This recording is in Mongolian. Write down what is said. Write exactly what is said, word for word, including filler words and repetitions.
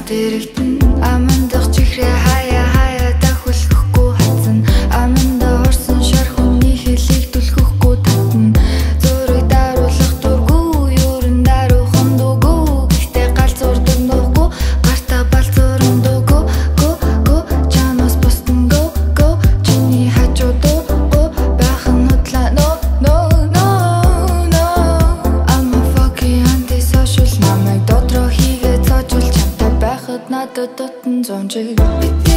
дэрэгдэн амандах чихрээ хаяа хаяа дахулахгүй хатсан аманда орсон шар хүний хэлийг түлхэхгүй татна зураг даруулах дургүй юурын даруухан дүүгүй гэхдээ галзуурдаг нуухгүй гартаа балзууран дүүгүй го го чанаас босдон го го чиний хажуу дуугүй байхын худлаа no no no no I'm a fucking antisocial намайг дотроо хийгээ цаажуул чамтай байхад надад дотн зонжиг